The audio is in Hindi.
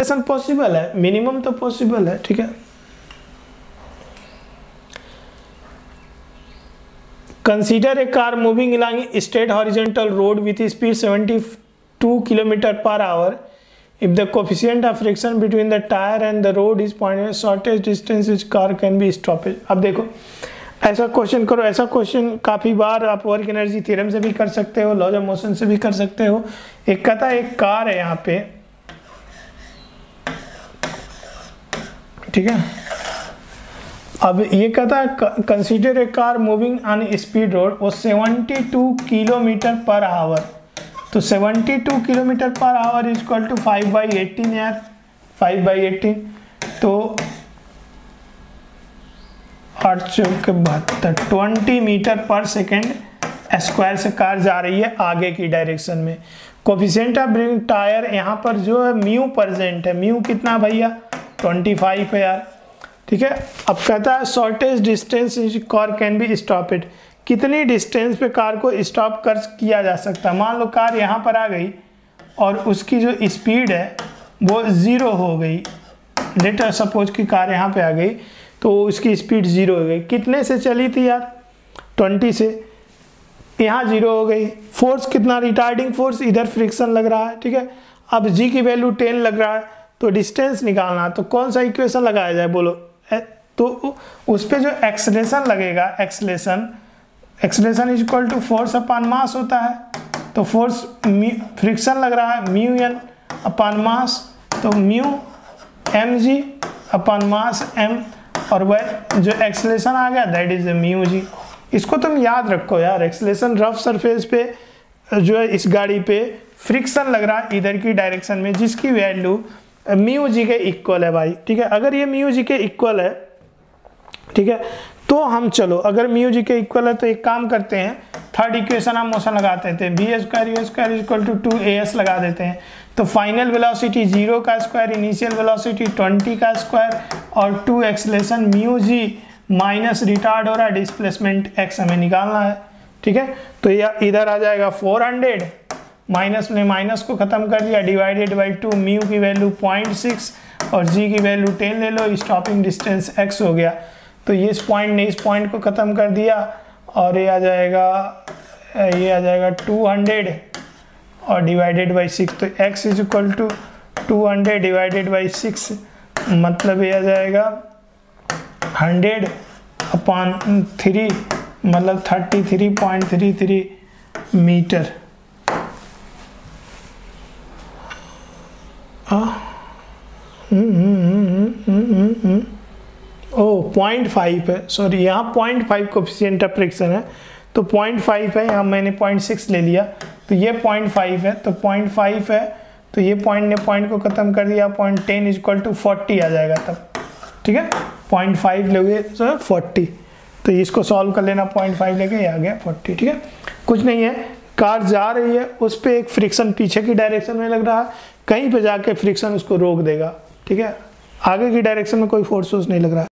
एक्सेलरेशन पॉसिबल है, मिनिमम तो पॉसिबल है, ठीक है। Consider a car moving along straight horizontal road with speed 72 km/h. If the coefficient of friction between the tire and the road is point shortest distance which car can be stopped. अब देखो ऐसा क्वेश्चन करो, ऐसा क्वेश्चन काफ़ी बार आप वर्क एनर्जी थ्योरम से भी कर सकते हो, लॉज ऑफ मोशन से भी कर सकते हो। एक कहता है एक कार है यहाँ पे, ठीक है। अब ये कहता है consider a car moving on speed road, वो 72 km/h। तो 72 km/h इज इक्वल टू 5/18 यार, 5/18 तो 872 20 मीटर/सेकेंड स्क्वायर से कार जा रही है आगे की डायरेक्शन में। कोफिशिएंट ऑफ ब्रिंग टायर यहाँ पर जो है म्यू प्रेजेंट है, म्यू कितना भैया 25 है यार, ठीक है। अब कहता है shortest distance car can be stopped, कितनी डिस्टेंस पे कार को स्टॉप कर किया जा सकता है। मान लो कार यहाँ पर आ गई और उसकी जो स्पीड है वो 0 हो गई, लेट अस सपोज कि कार यहाँ पे आ गई तो उसकी स्पीड 0 हो गई। कितने से चली थी यार 20 से, यहाँ 0 हो गई। फोर्स कितना, रिटार्डिंग फोर्स इधर फ्रिक्शन लग रहा है, ठीक है। अब जी की वैल्यू 10 लग रहा है, तो डिस्टेंस निकालना, तो कौन सा इक्वेशन लगाया जाए बोलो। तो उस पर जो एक्सलेशन लगेगा, acceleration is equal to force upon mass होता है। तो फोर्स फ्रिक्शन लग रहा है म्यू एन अपॉन मास, तो mu M G upon mass M, और वह जो एक्सलेशन आ गया दैट इज म्यू जी। इसको तुम याद रखो यार, एक्सलेशन रफ सरफेस पे जो है इस गाड़ी पे फ्रिक्शन लग रहा है इधर की डायरेक्शन में, जिसकी वैल्यू म्यू जी के इक्वल है भाई, ठीक है। अगर ये म्यू जी के इक्वल है, ठीक है, तो हम चलो अगर म्यू जी के इक्वल है तो एक काम करते हैं, थर्ड इक्वेशन हम मोशन लगाते थे, V square U square equal to 2as लगा देते हैं। तो फाइनल वेलोसिटी 0 का स्क्वायर, इनिशियल वेलोसिटी 20 का स्क्वायर और 2 acceleration mu G minus retard हो रहा है डिस्प्लेसमेंट x हमें निकालना है, ठीक है। तो यह इधर आ जाएगा 400, माइनस में माइनस को खत्म कर दिया, डिवाइडेड बाई 2, म्यू की वैल्यू 0.6 और जी की वैल्यू 10 ले लो, स्टॉपिंग डिस्टेंस x हो गया। तो ये इस पॉइंट ने इस पॉइंट को ख़त्म कर दिया और ये आ जाएगा 200 और डिवाइडेड बाई 6, तो x is equal to 200 divided by 6, मतलब ये आ जाएगा 100/3, मतलब 33.33 मीटर। ओ 0.5 है, सॉरी यहाँ 0.5 कोफिशिएंट ऑफ फ्रिक्शन है, तो 0.5 है, यहाँ मैंने 0.6 ले लिया, तो ये 0.5 है, तो 0.5 है, तो ये पॉइंट ने पॉइंट को ख़त्म कर दिया, 0.10 इज इक्वल टू 40 आ जाएगा तब, ठीक है। 0.5 लोगे तो 40, तो इसको सॉल्व कर लेना, 0.5 लेके ये आ गया 40, ठीक है। कुछ नहीं है, कार जा रही है, उस पर एक फ्रिक्शन पीछे की डायरेक्शन में लग रहा है, कहीं पे जाके फ्रिक्शन उसको रोक देगा, ठीक है। आगे की डायरेक्शन में कोई फोर्स नहीं लग रहा है।